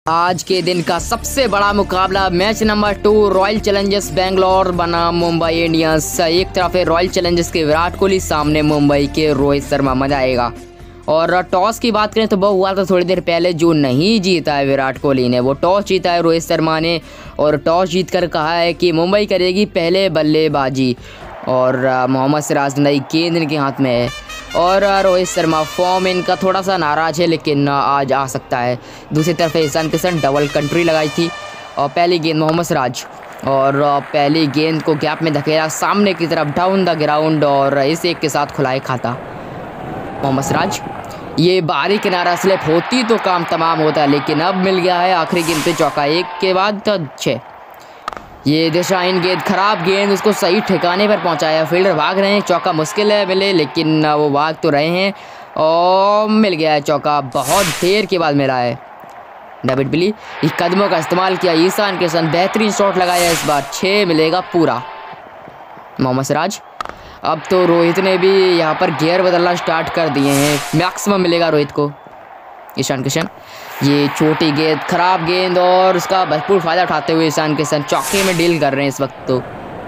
आज के दिन का सबसे बड़ा मुकाबला match number 2 Royal Challengers Bangalore बनाम मुंबई इंडियंस। एक तरफ है रॉयल चैलेंजर्स के विराट कोहली, सामने मुंबई के रोहित शर्मा। मजा आएगा। और टॉस की बात करें तो वो हुआ था थोड़ी देर पहले, जो नहीं जीता है विराट कोहली ने, वो टॉस जीता है रोहित शर्मा ने। और टॉस जीत कर कहा है कि मुंबई करेगी पहले बल्लेबाजी और मोहम्मद सिराज नई गेंद इनके हाथ में है। और रोहित शर्मा फॉर्म इनका थोड़ा सा नाराज़ है, लेकिन आज आ सकता है। दूसरी तरफ ईशान किशन डबल कंट्री लगाई थी और पहली गेंद मोहम्मद सिराज, और पहली गेंद को गैप में धकेला सामने की तरफ डाउन द ग्राउंड, और इस एक के साथ खुलाए खाता मोहम्मद सिराज। ये बाहरी किनारा स्लिप होती तो काम तमाम होता है, लेकिन अब मिल गया है आखिरी गेंद पे चौका, एक के बाद 6। ये दिशाहीन गेंद, खराब गेंद, उसको सही ठिकाने पर पहुंचाया। फील्डर भाग रहे हैं, चौका मुश्किल है मिले, लेकिन वो भाग तो रहे हैं और मिल गया है चौका। बहुत देर के बाद मिला है। डेविड विली कदमों का इस्तेमाल किया, ईशान किशन बेहतरीन शॉट लगाया, इस बार 6 मिलेगा पूरा। मोहम्मद सिराज, अब तो रोहित ने भी यहाँ पर गियर बदलना स्टार्ट कर दिए हैं, मैक्सिमम मिलेगा रोहित को। ईशान किशन, ये छोटी गेंद, खराब गेंद, और उसका भरपूर फ़ायदा उठाते हुए ईशान किशन चौके में डील कर रहे हैं इस वक्त तो।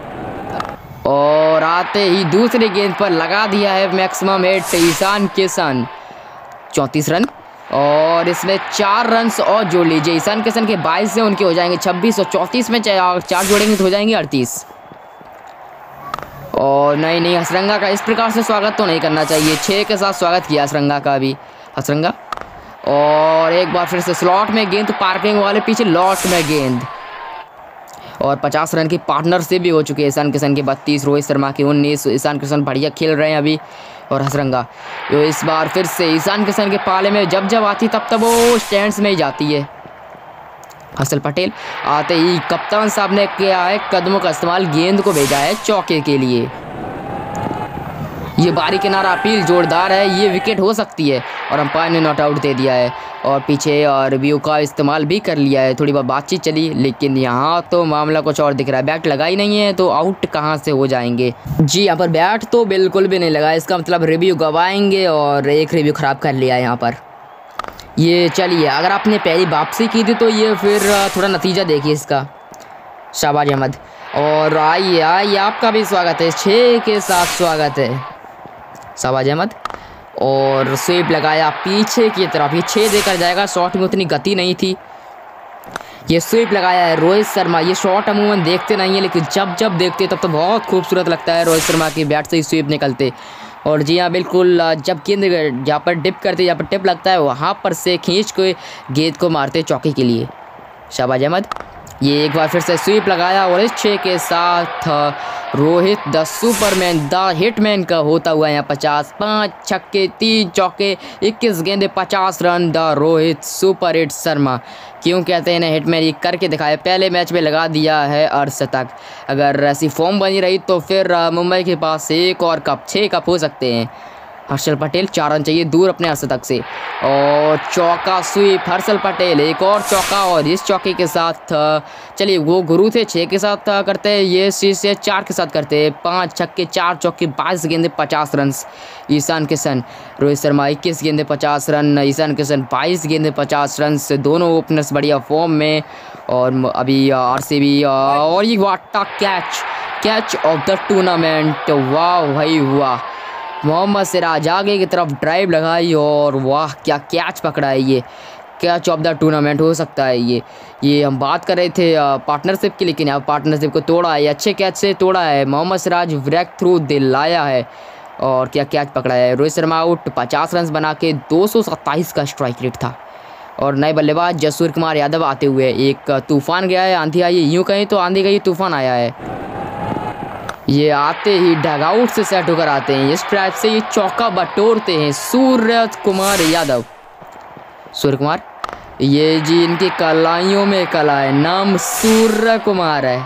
और आते ही दूसरी गेंद पर लगा दिया है maximum hit Ishan Kishan. 34 run, और इसमें 4 रन और जोड़ लीजिए। ईशान किशन के 22 से उनके हो जाएंगे 26, और 34 में 4 जोड़ेंगे तो हो जाएंगे 38। और नहीं, हसरंगा का इस प्रकार से स्वागत तो नहीं करना चाहिए। 6 के साथ स्वागत किया हसरंगा का भी। हसरंगा, और एक बार फिर से स्लॉट में गेंद, तो पार्किंग वाले पीछे लॉट में गेंद, और 50 रन की पार्टनरशिप भी हो चुकी है। ईशान किशन के 32, रोहित शर्मा के 19। ईशान किशन बढ़िया खेल रहे हैं अभी। और हसरंगा, तो इस बार फिर से ईशान किशन के पाले में जब आती तब वो स्टैंड्स में ही जाती है। हर्षल पटेल, आते ही कप्तान साहब ने किया है कदमों का इस्तेमाल, गेंद को भेजा है चौके के लिए। ये बारी किनारा अपील जोरदार है, ये विकेट हो सकती है, और अंपायर ने नॉट आउट दे दिया है। और पीछे और रिव्यू का इस्तेमाल भी कर लिया है, थोड़ी बहुत बातचीत चली, लेकिन यहाँ तो मामला कुछ और दिख रहा है। बैट लगाई नहीं है तो आउट कहाँ से हो जाएंगे। जी, यहाँ पर बैट तो बिल्कुल भी नहीं लगा, इसका मतलब रिव्यू गवाएंगे, और एक रिव्यू ख़राब कर लिया है यहाँ पर। ये चलिए, अगर आपने पहली वापसी की थी तो ये फिर थोड़ा नतीजा देखिए इसका। शाहबाज अहमद, और आइए आपका भी स्वागत है, 6 के साथ स्वागत है शाहबाज अहमद। और स्वीप लगाया पीछे की तरफ, ये 6 देकर जाएगा। शॉट में उतनी गति नहीं थी, ये स्वीप लगाया है रोहित शर्मा। ये शॉट अमूमन देखते नहीं है, लेकिन जब देखते तब तो बहुत खूबसूरत लगता है रोहित शर्मा की बैट से ही स्वीप निकलते। और जी हाँ, बिल्कुल, जब गेंद जहाँ पर डिप करते, जहाँ पर टिप लगता है, वहाँ पर से खींच के गेंद को मारते चौके के लिए शाहबाज अहमद। ये एक बार फिर से स्वीप लगाया, और इस 6 के साथ Rohit the superman, the hitman का होता हुआ यहाँ 50, 5 छक्के 3 चौके 21 गेंदे 50 run. The Rohit super hit Sharma, क्यों कहते हैं ना हिटमैन, ये करके दिखाया। पहले मैच में लगा दिया है अर्धशतक। अगर ऐसी फॉर्म बनी रही तो फिर मुंबई के पास एक और कप, 6 कप हो सकते हैं। हर्षल पटेल, 4 रन चाहिए दूर अपने अर्धशतक से, और चौका स्वीप हर्षल पटेल, एक और चौका, और इस चौके के साथ चलिए वो गुरु थे 6 के साथ करते हैं, ये से 4 के साथ करते हैं। 5 छक्के 4 चौके 22 गेंदे 50 रन। ईशान किशन, रोहित शर्मा 21 गेंदे 50 रन, ईशान किशन 22 गेंदे 50 रन से, दोनों ओपनर्स बढ़िया फॉर्म में। और अभी आरसीबी, और ये वाटा कैच ऑफ द टूर्नामेंट, वाह भाई वाह। मोहम्मद सिराज आगे की तरफ ड्राइव लगाई, और वाह क्या कैच पकड़ा है, ये कैच ऑफ द टूर्नामेंट हो सकता है ये हम बात कर रहे थे पार्टनरशिप की, लेकिन यहाँ पार्टनरशिप को तोड़ा है, अच्छे कैच से तोड़ा है। मोहम्मद सिराज ब्रेक थ्रू दिलाया है, और क्या कैच पकड़ा है। रोहित शर्मा आउट, 50 रन बना के 227 का स्ट्राइक रेट था। और नए बल्लेबाज जसूर कुमार यादव आते हुए, एक तूफान गया है, आंधी आई है, यूँ कहीं तो आंधी गई, तूफान आया है। ये आते ही डगआउट से सेट होकर आते हैं, इस ट्रैप से ये चौका बटोरते हैं सूर्य कुमार यादव। सूर्य कुमार, ये जी इनकी कलाइयों में कला है, नाम सूर्य कुमार है।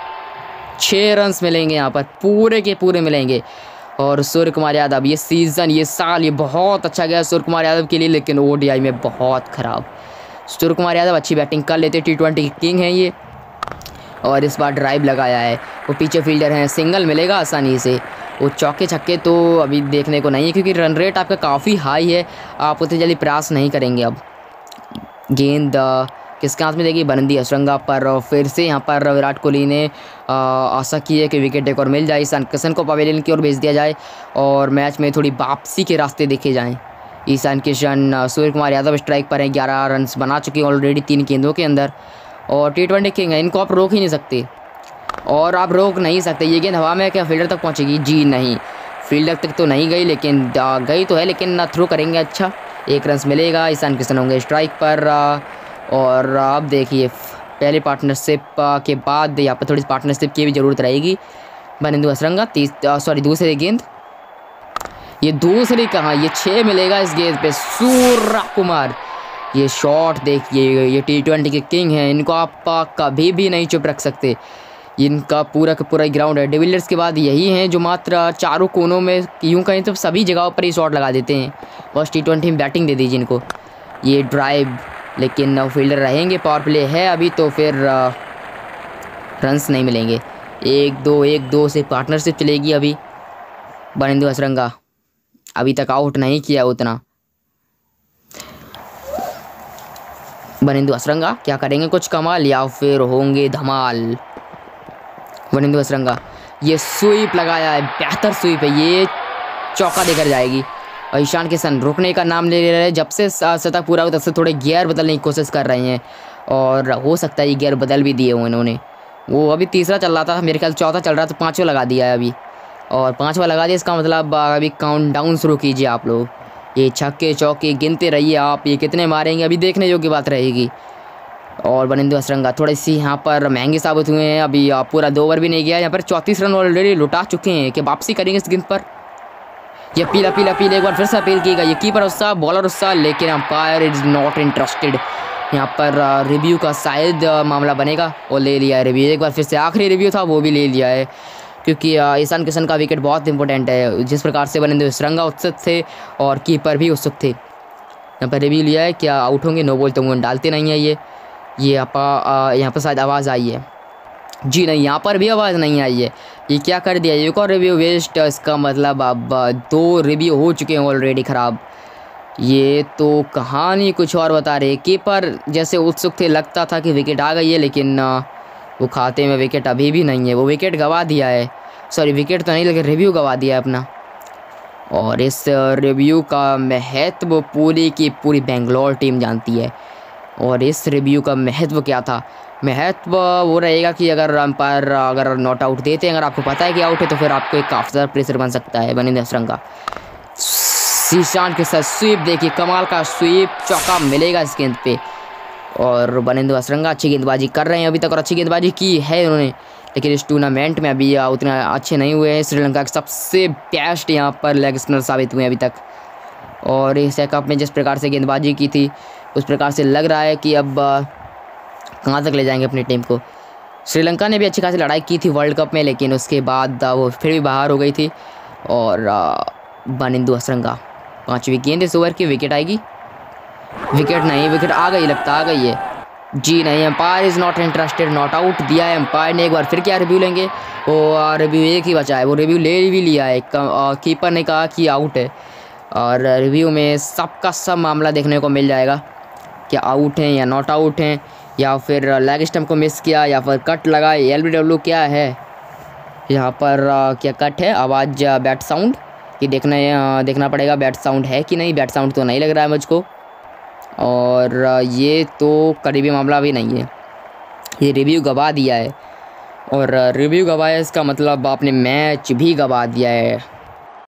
6 रन मिलेंगे यहाँ पर, पूरे के पूरे मिलेंगे। और सूर्य कुमार यादव, ये सीज़न, ये साल, ये बहुत अच्छा गया सूर्य कुमार यादव के लिए, लेकिन ओडीआई में बहुत ख़राब। सूर्य कुमार यादव अच्छी बैटिंग कर लेते, T20 किंग हैं ये। और इस बार ड्राइव लगाया है, वो पीछे फील्डर हैं, सिंगल मिलेगा आसानी से। वो चौके छक्के तो अभी देखने को नहीं है, क्योंकि रन रेट आपका काफ़ी हाई है, आप उतनी जल्दी प्रयास नहीं करेंगे। अब गेंद किसके हाथ में देगी? बनिंदु हसरंगा पर। और फिर से यहाँ पर विराट कोहली ने आशा की है कि विकेट एक और मिल जाए, ईशान किशन को पवेलियन की ओर भेज दिया जाए और मैच में थोड़ी वापसी के रास्ते देखे जाएँ। ईशान किशन, सूर्य कुमार यादव स्ट्राइक पर हैं, 11 रन बना चुके हैं ऑलरेडी 3 गेंदों के अंदर। और T20 किंग है, इनको आप रोक ही नहीं सकते, और आप रोक नहीं सकते। ये गेंद हवा में क्या फील्डर तक पहुंचेगी? जी नहीं, फील्डर तक तो नहीं गई, लेकिन गई तो है, लेकिन थ्रो करेंगे। अच्छा, 1 रन मिलेगा, ईशान किशन होंगे स्ट्राइक पर। और आप देखिए पहले पार्टनरशिप के बाद यहाँ पर थोड़ी पार्टनरशिप की भी ज़रूरत रहेगी। बनिंदु हसरंगा दूसरी गेंद, ये दूसरी कहाँ, ये 6 मिलेगा इस गेंद पे। सूर्य कुमार, ये शॉट देखिए, ये T20 के किंग हैं, इनको आप कभी भी नहीं चुप रख सकते। इनका पूरा का पूरा ग्राउंड है। डिविलियर्स के बाद यही हैं जो मात्र चारों कोनों में, यूँ कहें तो सभी जगहों पर ही शॉट लगा देते हैं। बस T20 में बैटिंग दे दीजिए इनको। ये ड्राइव, लेकिन फील्डर रहेंगे, पावर प्ले है अभी, तो फिर रन्स नहीं मिलेंगे। 1-2 से पार्टनरशिप चलेगी अभी। बनिंदु हसरंगा अभी तक आउट नहीं किया उतना। बनिंदु हसरंगा क्या करेंगे, कुछ कमाल या फिर होंगे धमाल? बनिंदु हसरंगा, ये स्वीप लगाया है, बेहतर स्वीप है, ये चौका देकर जाएगी। और ईशान किशन रुकने का नाम ले रहे हैं। जब से शतक पूरा हुआ तब से थोड़े गियर बदलने की कोशिश कर रहे हैं, और हो सकता है ये गियर बदल भी दिए हुए इन्होंने। वो अभी तीसरा चल रहा था, मेरे ख्याल चौथा चल रहा था, 5वां लगा दिया है अभी, और 5वां लगा दिया। इसका मतलब अभी काउंटडाउन शुरू कीजिए आप लोग। ये छक्के चौके गिनते रहिए आप, ये कितने मारेंगे अभी देखने योग्य बात रहेगी। और बनिंदु हसरंगा थोड़ी सी यहाँ पर महंगे साबित हुए हैं। अभी पूरा 2 ओवर भी नहीं गया, यहाँ पर 34 रन ऑलरेडी लुटा चुके हैं। कि वापसी करेंगे इस गेंद पर? ये पीला एक बार फिर से अपील की गई। ये कीपर उत्साह, बॉलर उत्साह, लेकिन अंपायर इज नॉट इंटरेस्टेड। यहाँ पर रिव्यू का शायद मामला बनेगा, और ले लिया है रिव्यू। एक बार फिर से आखिरी रिव्यू था, वो भी ले लिया है, क्योंकि ईशान किशन का विकेट बहुत इंपॉर्टेंट है। जिस प्रकार से बनिंदु हसरंगा उत्सुक थे और कीपर भी उत्सुक थे। यहाँ पर रिव्यू लिया है, क्या आउट होंगे? नो बॉल तो डालते नहीं है ये यहाँ पर शायद आवाज़ आई है। जी नहीं, यहाँ पर भी आवाज़ नहीं आई है। ये क्या कर दिया, एक और रिव्यू वेस्ट। इसका मतलब अब 2 रिव्यू हो चुके हैं ऑलरेडी ख़राब। ये तो कहानी कुछ और बता रहे। कीपर जैसे उत्सुक थे, लगता था कि विकेट आ गई है, लेकिन वो खाते में विकेट अभी भी नहीं है। वो विकेट गंवा दिया है, सॉरी विकेट तो नहीं, लेकिन रिव्यू गंवा दिया है अपना। और इस रिव्यू का महत्व पूरी की पूरी बेंगलोर टीम जानती है। और इस रिव्यू का महत्व क्या था? महत्व वो रहेगा कि अगर अंपायर अगर नॉट आउट देते हैं, अगर आपको पता है कि आउट है, तो फिर आपको एक काफ़ी ज़्यादा प्रेशर बन सकता है। बनिंदु हसरंगा ईशान के साथ स्वीप, देखिए कमाल का स्वीप, चौका मिलेगा इस गेंद पे। और बनिंदु हसरंगा अच्छी गेंदबाजी कर रहे हैं अभी तक, और अच्छी गेंदबाजी की है उन्होंने, लेकिन इस टूर्नामेंट में अभी उतने अच्छे नहीं हुए हैं। श्रीलंका के सबसे बेस्ट यहाँ पर लेग स्पिनर साबित हुए अभी तक। और एशिया कप में जिस प्रकार से गेंदबाजी की थी, उस प्रकार से लग रहा है कि अब कहाँ तक ले जाएंगे अपनी टीम को। श्रीलंका ने भी अच्छी खासी लड़ाई की थी वर्ल्ड कप में, लेकिन उसके बाद वो फिर भी बाहर हो गई थी। और बनिंदु हसरंगा 5वीं गेंद इस ओवर की, विकेट आएगी? विकेट नहीं, विकेट आ गई, लगता आ गई है। जी नहीं, umpire is not interested, not out दिया है एम्पायर ने। एक बार फिर क्या रिव्यू लेंगे? और रिव्यू एक ही बचा है, वो रिव्यू ले भी लिया है। कीपर ने कहा कि आउट है, और रिव्यू में सबका सब मामला देखने को मिल जाएगा, क्या आउट हैं या नॉट आउट हैं, या फिर लेग स्टंप को मिस किया, या फिर कट लगा, LBW क्या है यहाँ पर? क्या कट है? आवाज़ बैट साउंड, ये देखना पड़ेगा बैट साउंड है कि नहीं। बैट साउंड तो नहीं लग रहा है मुझको, और ये तो करीबी मामला भी नहीं है। ये रिव्यू गवा दिया है, और रिव्यू गवाया इसका मतलब आपने मैच भी गवा दिया है।